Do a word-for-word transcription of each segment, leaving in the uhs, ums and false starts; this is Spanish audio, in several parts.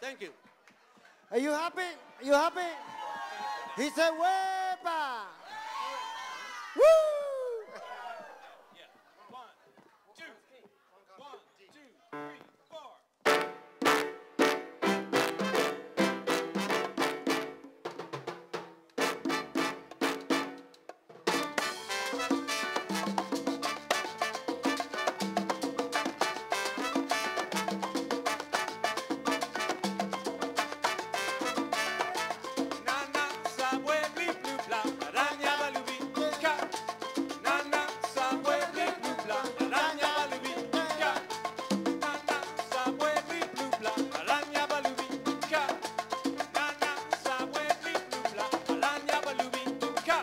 Thank you. Are you happy? You happy? He said, "Wepa." Woo! Yeah. One, two, one, two, three, four. Nana sabwe bli blu bla, araña balubika. Nana sabwe bli blu bla, araña balubika. Nana sabwe bli blu bla, araña balubika. Nana sabwe bli blu bla, araña balubika.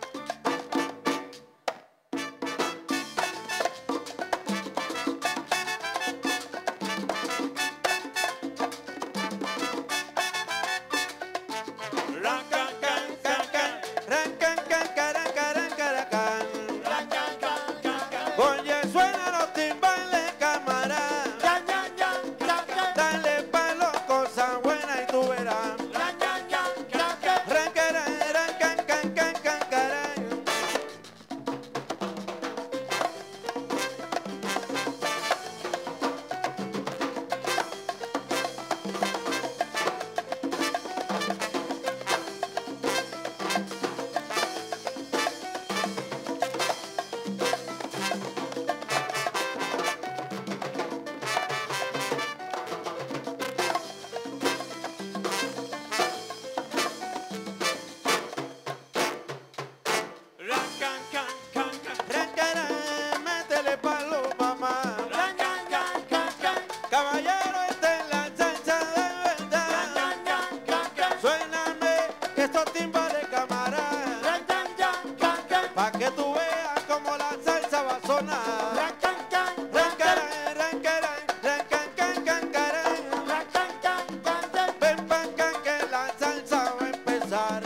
Oye, suenan los timbales, cámara. Dale palo, cosa buena y tú verás. Rancara, rancan, can, can, can, caray. Rancara, métele palo, mamá. Caballero, esta es la salsa de verdad. Suéname estos timbales, cámara. Pa' que tú veas como la salsa va a sonar. Rancara, rancara, rancan, can, can, caray. Ven pa' acá que la salsa va a empezar.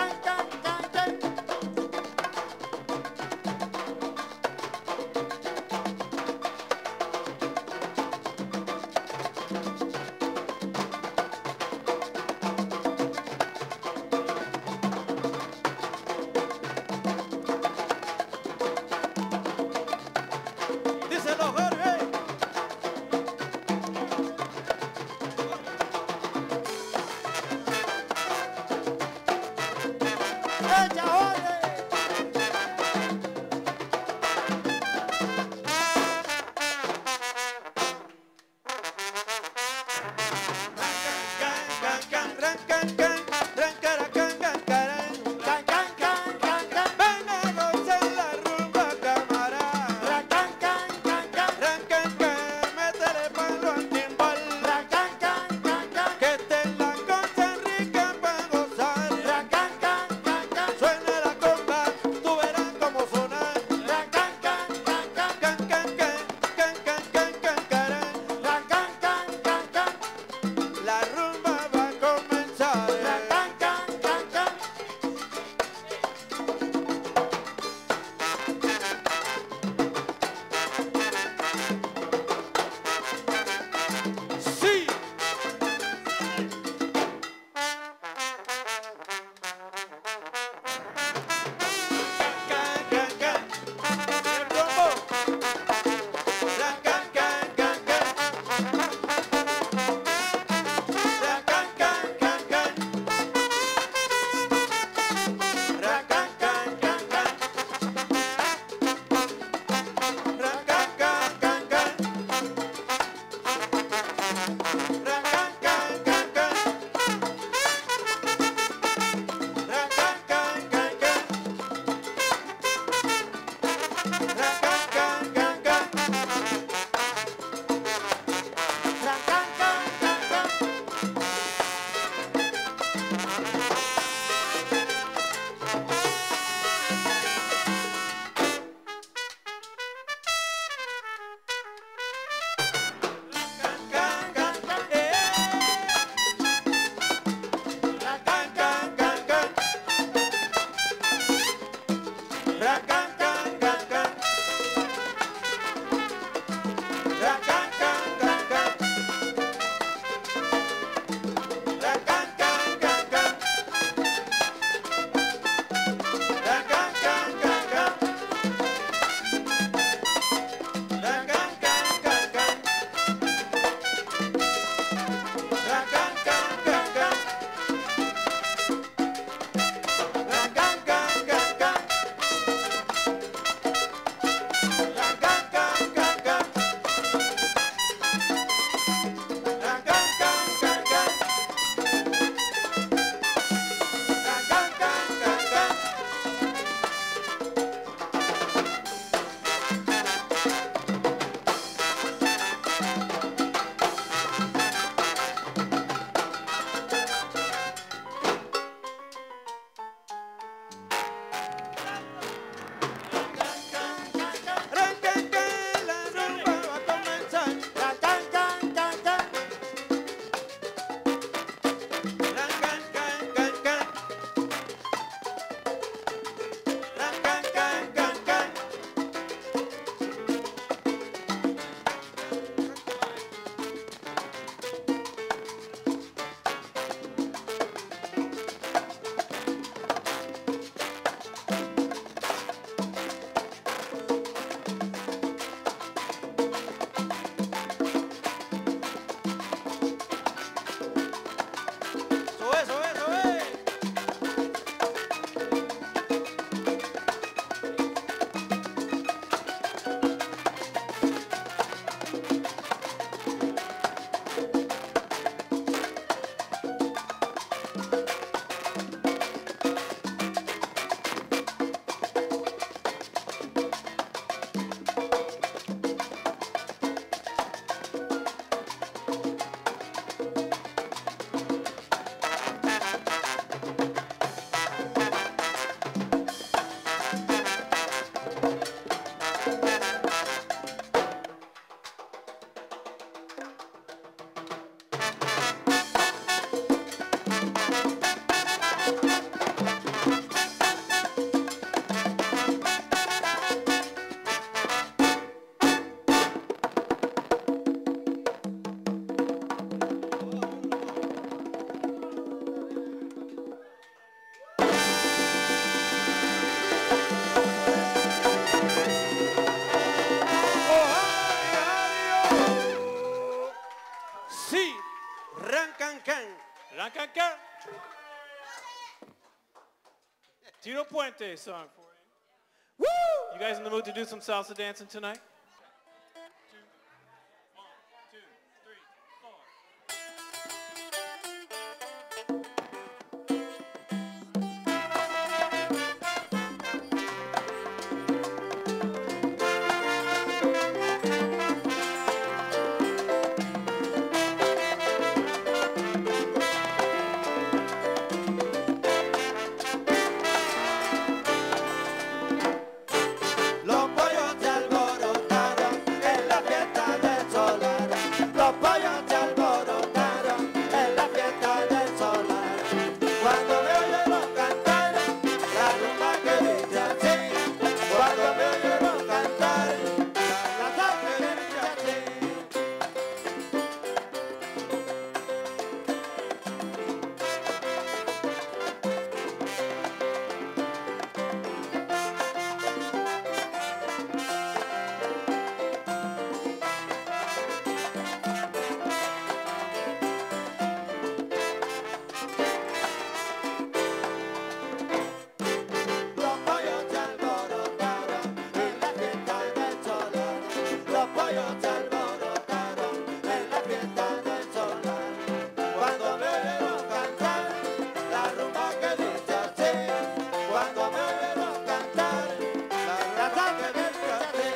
Díselo, Jorge. ¡Echa, Jorge! Can, can, can, can, can, rancara, can, can, caray. Ven a gozar la rumba, cámara. Rancan, can, métele palo al timbal. Que esta es la cosa rica pa' gozar. Suena la cosa Tito Puente song for you. Woo! You guys in the mood to do some salsa dancing tonight? Los pollos se alborotaron en la fiesta del solar. Los pollos se alborotaron en la fiesta del solar. Cuando me oyeron cantar la rumba que dice así. Cuando me oyeron cantar la rumba que dice así. Los pollos se alborotaron en la fiesta del solar. Los pollos se alborotaron en la fiesta del solar. Cuando me oyeron cantar la rumba que dice así. Cuando me oyeron cantar la rumba que dice así.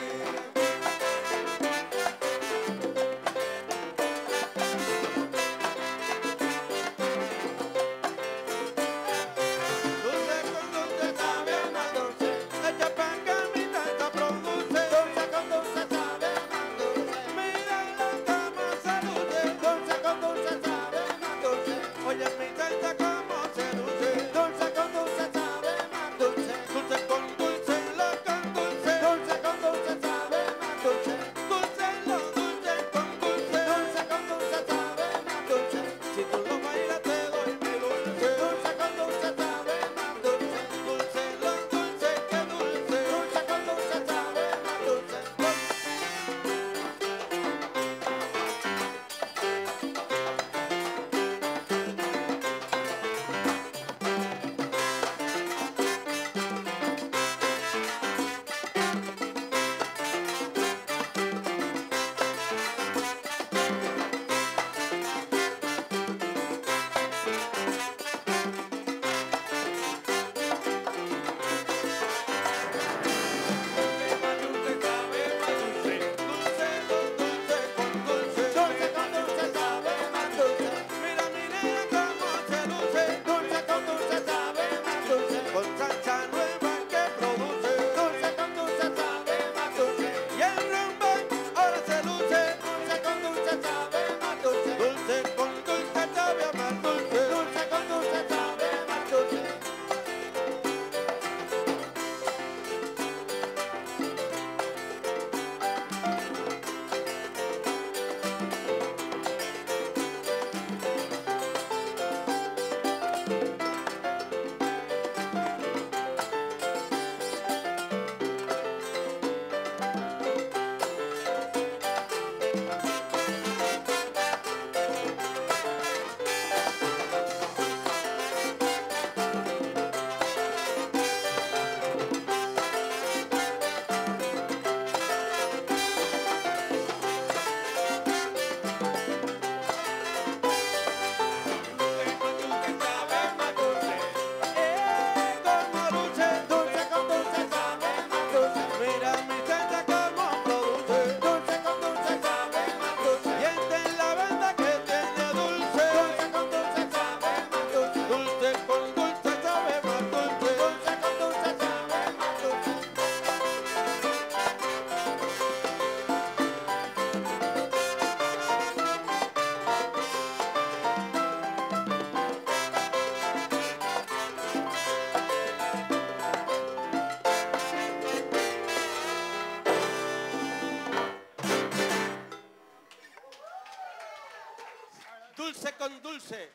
Dulce con dulce sabe más dulce, echa pa' que mi tanta produce. Dulce con dulce sabe más dulce, mira la cama se luce. Dulce con dulce sabe más dulce, oye mi tanta como se luce. Dulce con dulce sabe más dulce, dulce con dulce lo con dulce. Dulce con dulce sabe más dulce, dulce lo dulce con dulce. Dulce con dulce sabe más dulce, si tú lo bailas te doy mi dulce. Dulce con dulce sabe más dulce, dulce lo dulce que dulce. Dulce con dulce sabe más dulce. Dulce lo dulce con dulce. Dulce con dulce sabe más dulce. Mira mi nena cómo se luce. Dulce con dulce sabe más dulce. Con salsa nueva que produce. Dulce con dulce sabe más dulce. Y el rumba ahora se luce. Dulce con dulce sabe más dulce. Dulce con dulce sabe más dulce. Dulce con dulce sabe más dulce. Dulce con dulce.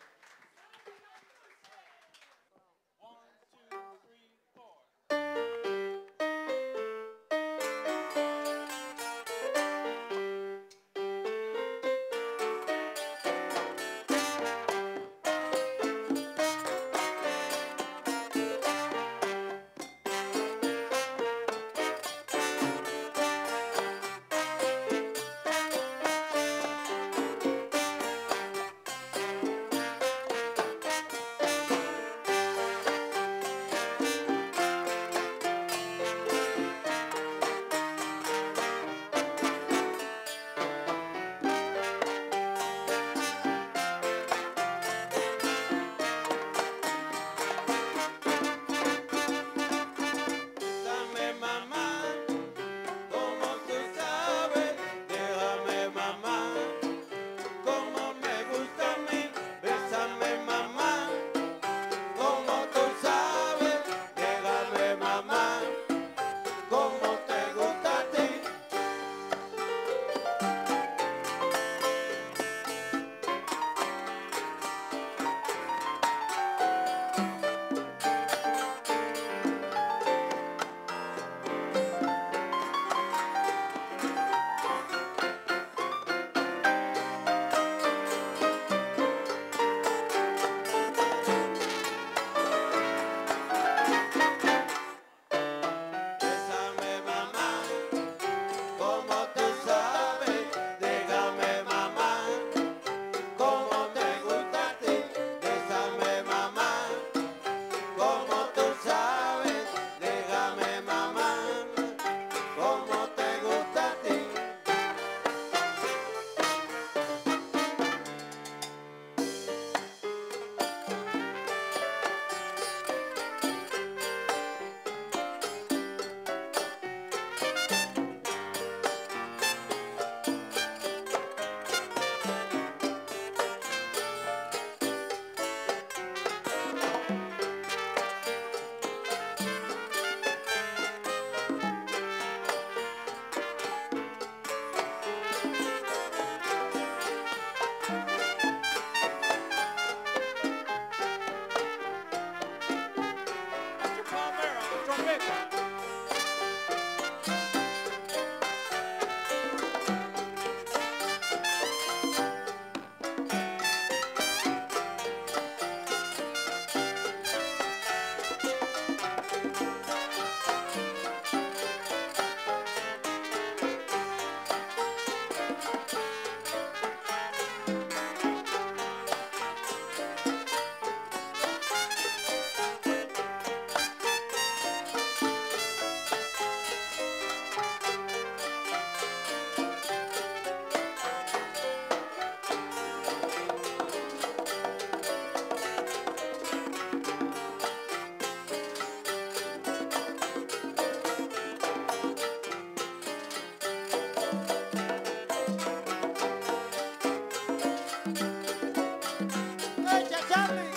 trompeta. Echa, Charlie.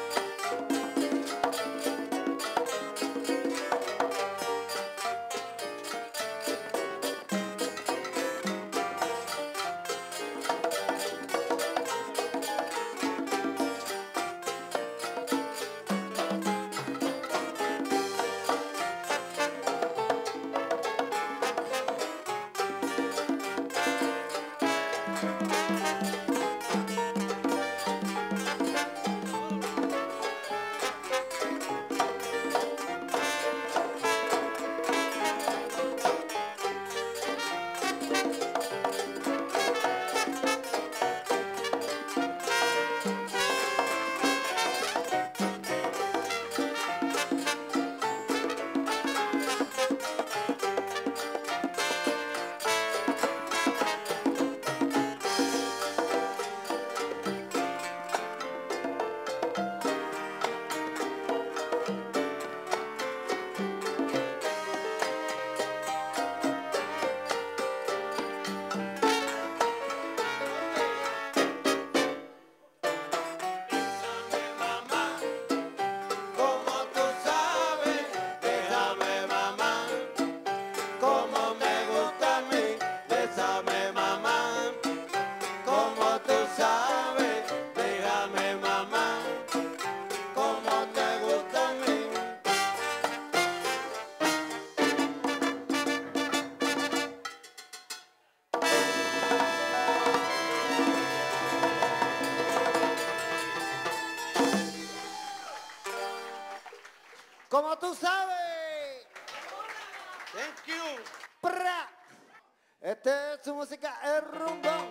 Como tú sabes. Thank you. ¡Pra! Esta es su música, el rumbón.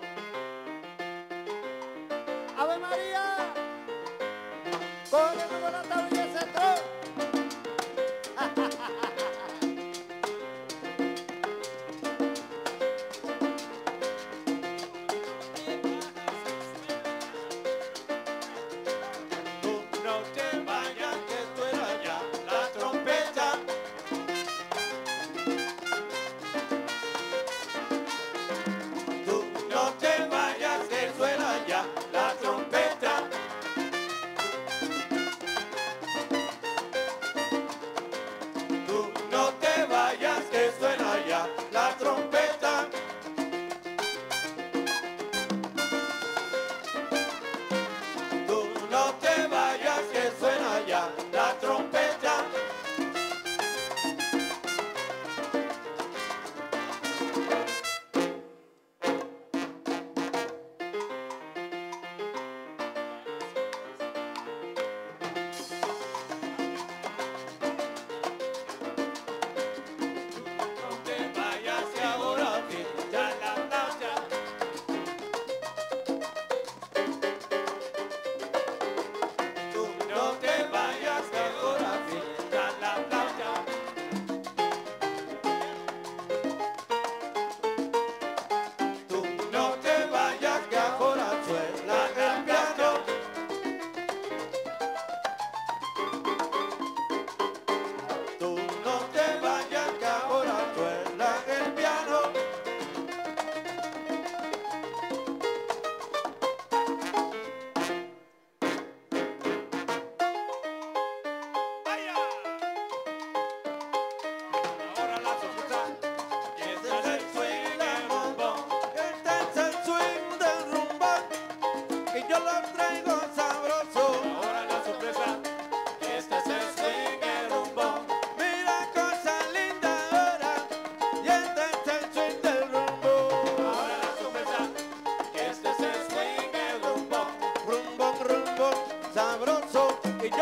¡Ave María! ¡Corre con la tablilla ese tron! Tú no te vayas, que suena ya la trompeta. Tú no te vayas, que suena ya la trompeta.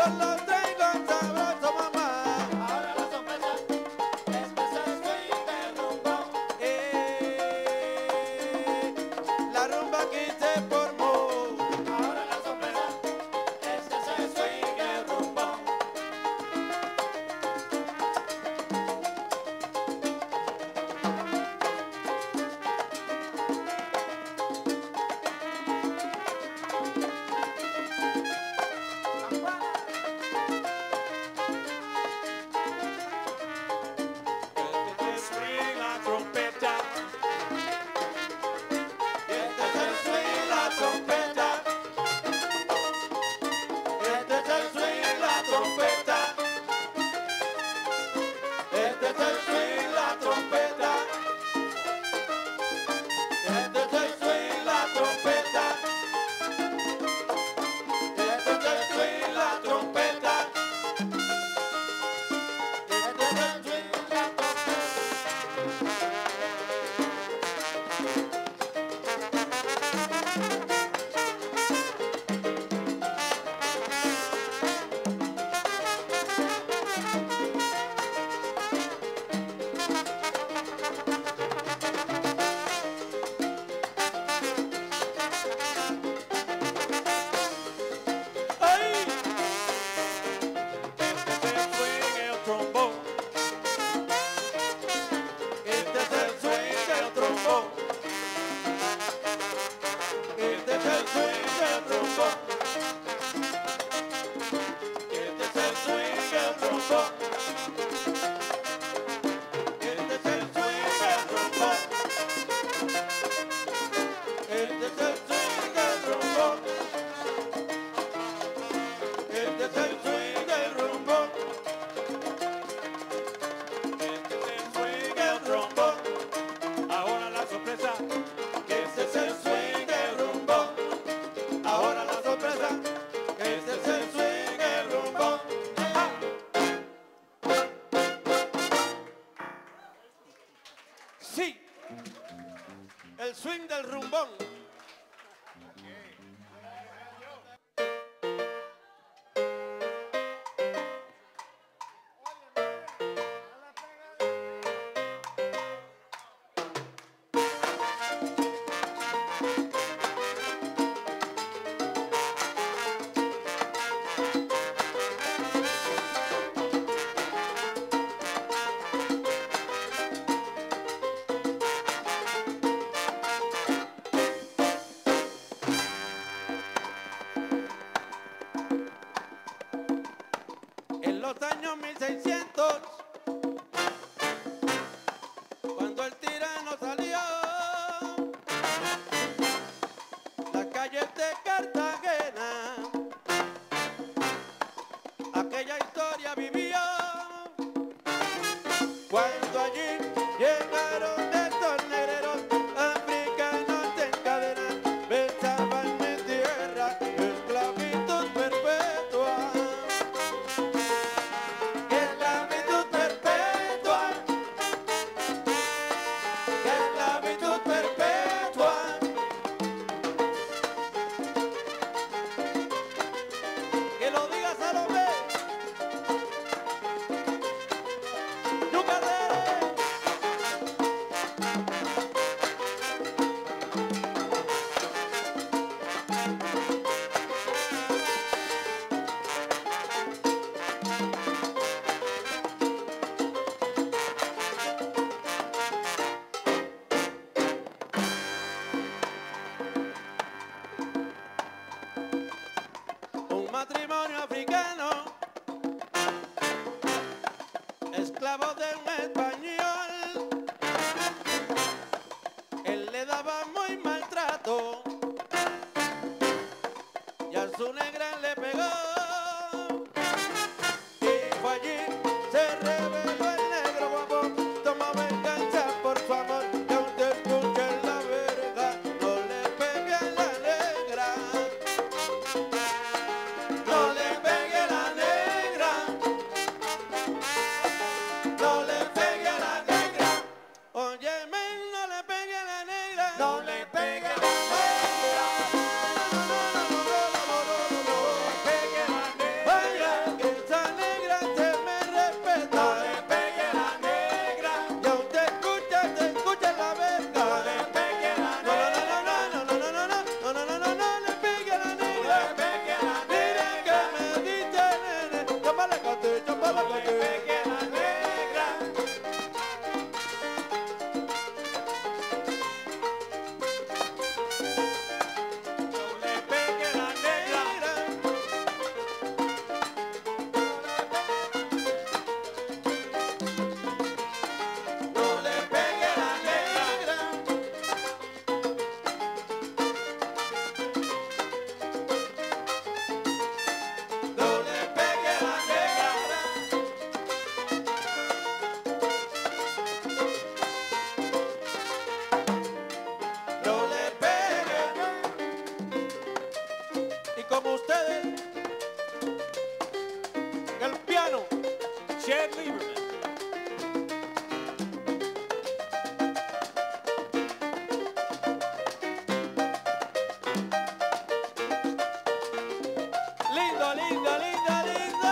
lo traigo sabroso, mamá. Ahora la sorpresa es que se swing de rumbón. Eh, la rumba aquí se formó. Ahora la sorpresa es que se swing de rumbón. Este es el swing, la trompeta. Este es el swing, la trompeta. Este es el swing, la trompeta. Este es el swing, la trompeta. Este es el swing, la trompeta. Este es el swing, la trompeta. Este es el swing de rumbón. ¡Ay! Este es el swing, el trombón. Este es el swing del trombón. Este es el swing del trombón. Este es el swing del trombón. Este es el swing del trombón. Este es el swing del trombón. Este es el swing del rumbón. Este es el swing, el trombón. Ahora la sorpresa. Este es el swing del rumbón. Ahora la sorpresa. Este es el swing del rumbón. ¡Ah! Sí, el swing del rumbón. En los años mil seiscientos, cuando el tirano salió, las calles de Cartagena, aquella historia vivió. Cuando allí llegaron estos negreros africanos en cadena, pensaban mi tierra, esclavitud perpetua. Esclavitud perpetua. Esclavitud perpetua. Que lo diga Salomé. Yucatán. Un matrimonio africano, esclavo de un español. Él le daba muy maltrato y a su negra le pegó. Y fue allí, se rebeló el negro guapo, tomó venganza por su amor. Y aún te escucha en la verga, no le pegue a la negra. No le pegue a la negra. No le pegue a la negra. Óyeme, no le pegue a la negra. No le pegue a la negra. No, no, no, no, no, no, no, no, no, no. Pegue le le pegue. pegue a la negra. No le pegue a la negra. No le pegue a la negra. No le pegue a la negra. No le pegue. Y como ustedes, el piano. Chad Lieberman. Lindo, lindo, lindo, lindo.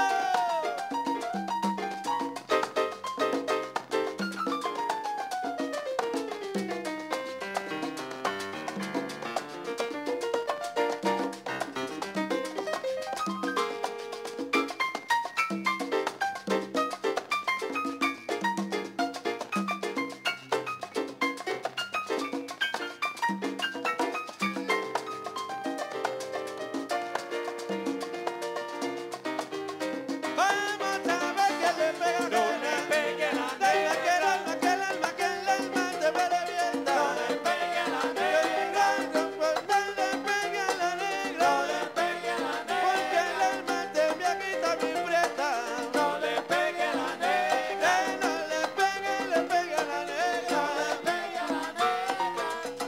Vamos a ver que le pega. No le pegue a la Deja que el negra. alma, que el alma, que el alma te me revienta. No le pegue a la negra. No le pegue a la negra. No le pegue a la Porque el negra. alma te me quita mi prieta. No le pegue a la negra. Eh, no le pegue, le pegue a la negra. No le pegue a la negra.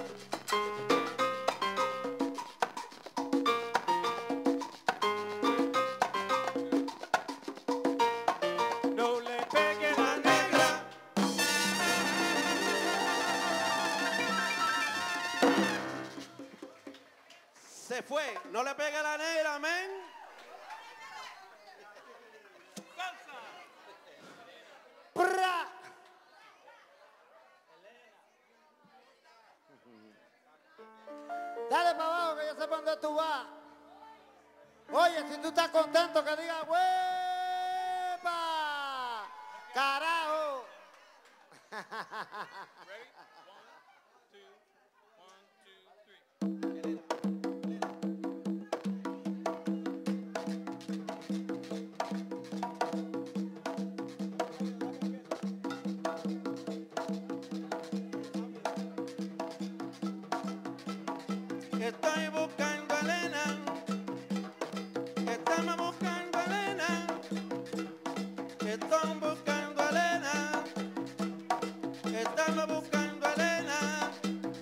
No le pegue a la negra. Se fue, no le pegue a la negra, amén. ¡Pra! Dale para abajo que yo sé para dónde tú vas. Oye, si tú estás contento, que digas ¡huepa! ¡Carajo! Estoy buscando a Elena. Estamos buscando a Elena. Estoy buscando a Elena. Estamos buscando a Elena.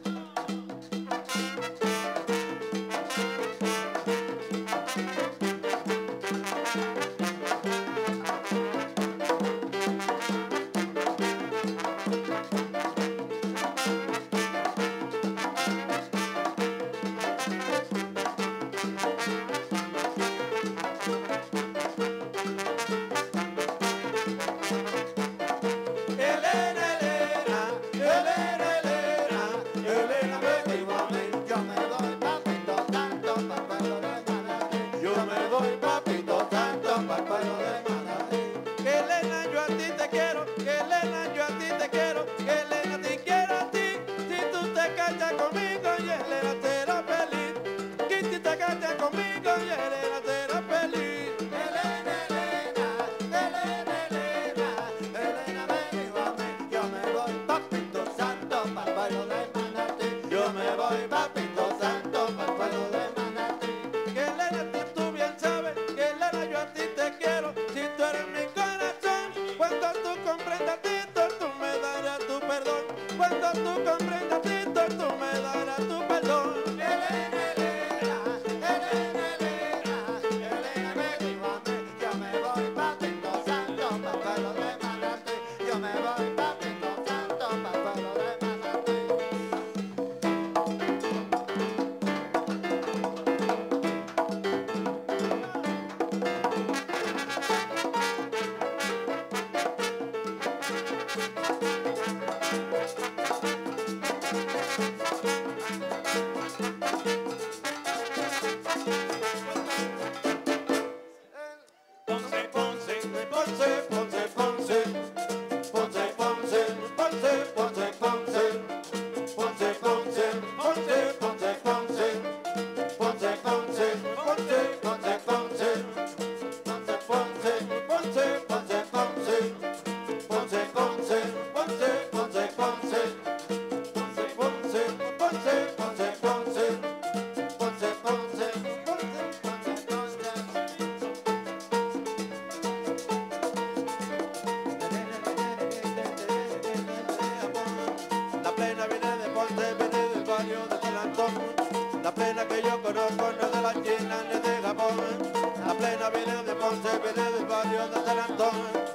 Elena, Elena, Elena, Elena, Elena, ven y mami. Yo me doy papito tanto para el pueblo de Manatí. Yo me doy papito tanto para el pueblo de Manatí. Que Elena, yo a ti te quiero, que Elena, yo a ti te quiero, que Elena te quiero a ti. Si tú te casas conmigo y Elena será feliz. Que si te casas conmigo y Elena será feliz. Elena, Elena, Elena, Elena, Elena me dijo a mí, yo me voy papito santo para el pueblo de Manatí. Yo me voy papito santo para el pueblo de Manatí. Que Elena, tú, tú bien sabes, que Elena, yo a ti te quiero. Si tú eres mi corazón, cuando tú compres plena viene de Ponce, viene del barrio de San Antón. La plena que yo conozco no es de la China ni de Japón. La plena viene de Ponce, viene del barrio de San Antón.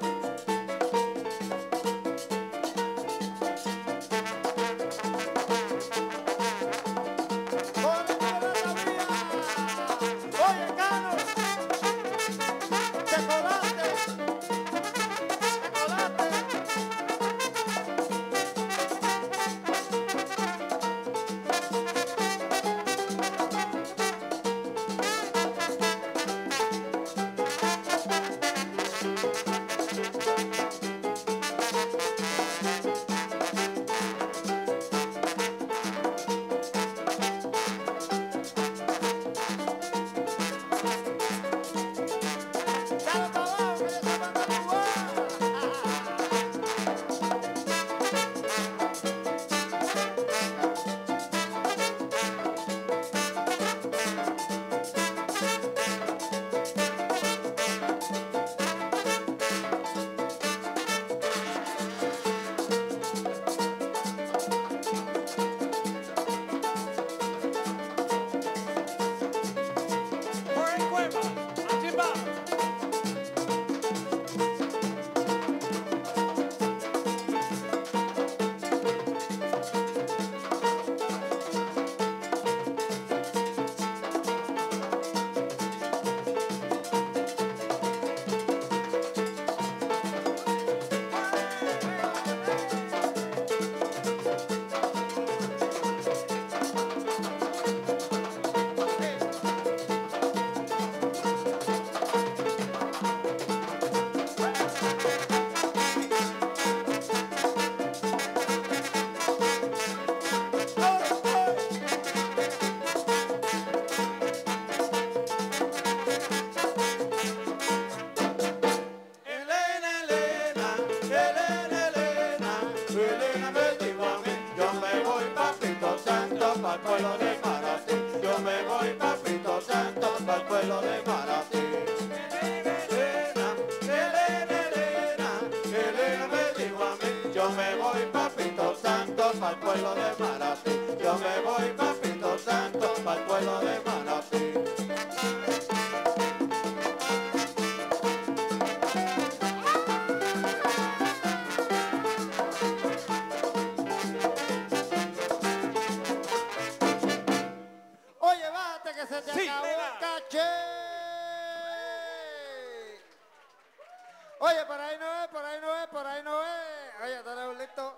Oye, por ahí no es, por ahí no es, por ahí no es. Oye, tenemos listo.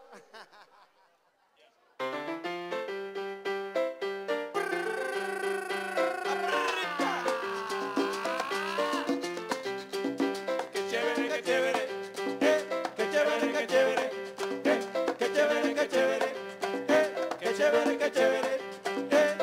Qué chévere, qué chévere, eh, qué chévere, qué chévere, eh, qué chévere, qué chévere, eh, qué chévere, qué chévere, eh.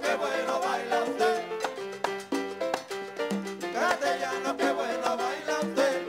qué bueno baila usted. Castellano, qué bueno baila usted.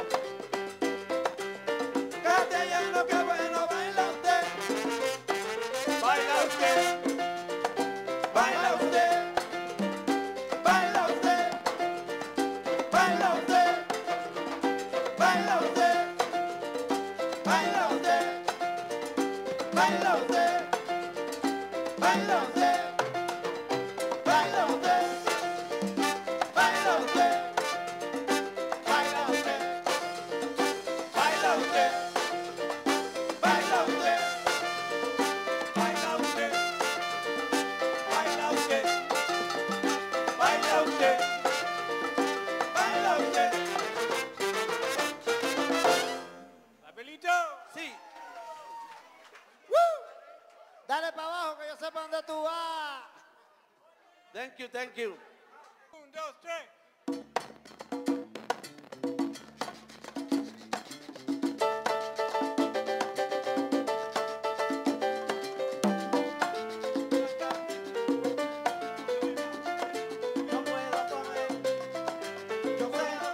Castellano, qué bueno baila usted. Baila usted, Baila usted. Baila usted. Baila usted. Baila usted. Baila usted. Baila usted. Baila usted. Baila usted. Baila usted. Baila usted. Baila usted. Baila usted. baila usted, baila usted, baila usted, Baila usted. Papelito. Sí. Dale para abajo que yo sepa dónde tú vas. Thank you, thank you. Un, dos, tres. Yo puedo comer. Yo puedo.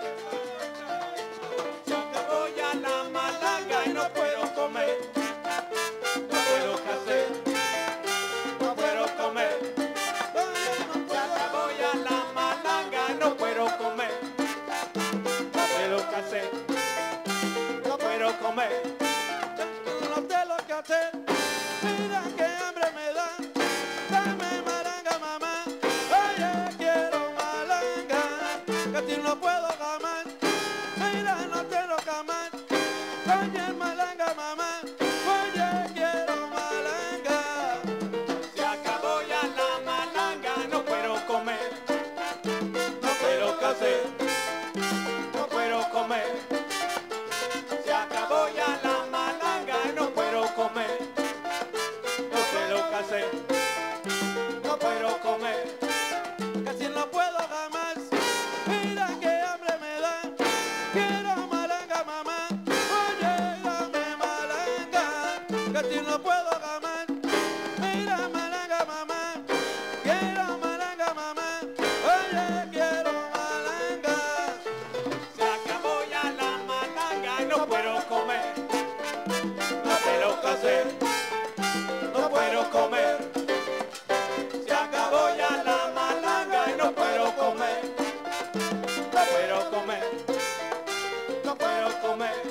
Se acabó ya la malanga y no puedo comer. No puedo qué hacer, no puedo comer. Se acabó ya la malanga y no puedo comer. No puedo qué hacer, no puedo comer. No sé lo que hacer. Mira qué hambre me da. Dame malanga, mamá. Oye, quiero malanga. Que si no puedo jamás. Mira, no quiero jamás. Oye, malanga, mamá. Oye, quiero malanga. Se acabó ya la malanga, no puedo comer. No puedo qué hacer, no puedo comer. Se acabó ya la malanga y no puedo comer. No puedo qué hacer, no puedo comer. Que si no puedo jamás. Mira qué hambre me da. Quiero malanga, mamá. Oye, dame malanga. Que si no puedo jamás. Mira malanga, mamá. Quiero malanga, mamá. Oye, quiero malanga. Se acabó ya la malanga y no puedo comer. No puedo qué hacer, no puedo comer. Se acabó ya la malanga y no puedo comer. No puedo comer, no puedo comer.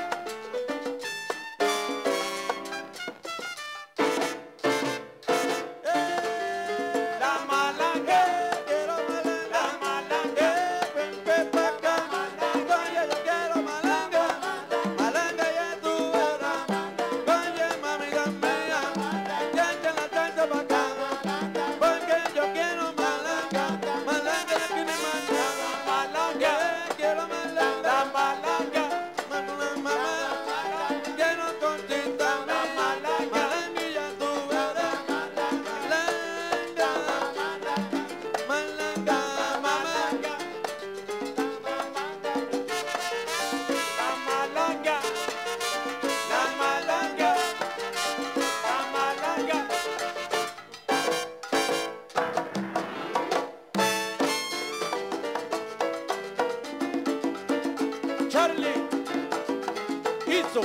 La malanga, Quiero malanga. la malanga, Ven, ven pa' acá. Oye, yo quiero malanga. Malanga ya tú verás. Oye, mamita mía. Ya echa la salsa pa' acá. Porque yo quiero malanga. Malanga ya tiene malanga. malanga, Quiero malanga. la malanga, Mamá, mamá. Quiero conquistarme. malanga. Malanga ya tú verás. Malanga. Malanga, mamá. La malanga, la malanga, la malanga. Charlie hizo.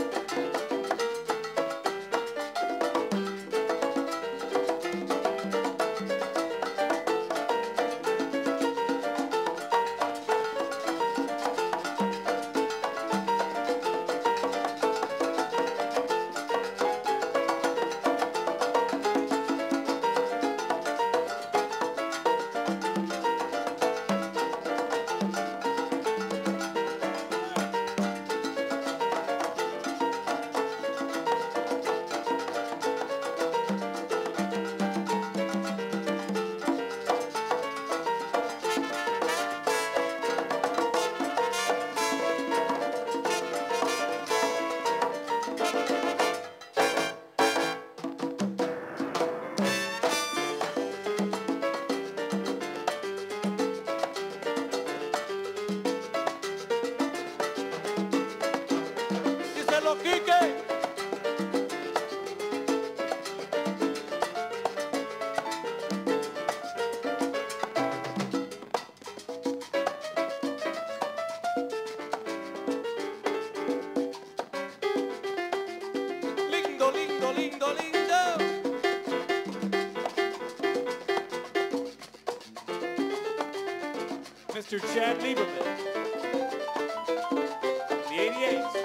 Díselo, Quique. Mister Chad Lieberman. The eighty-eights.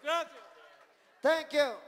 Gracias. Thank you.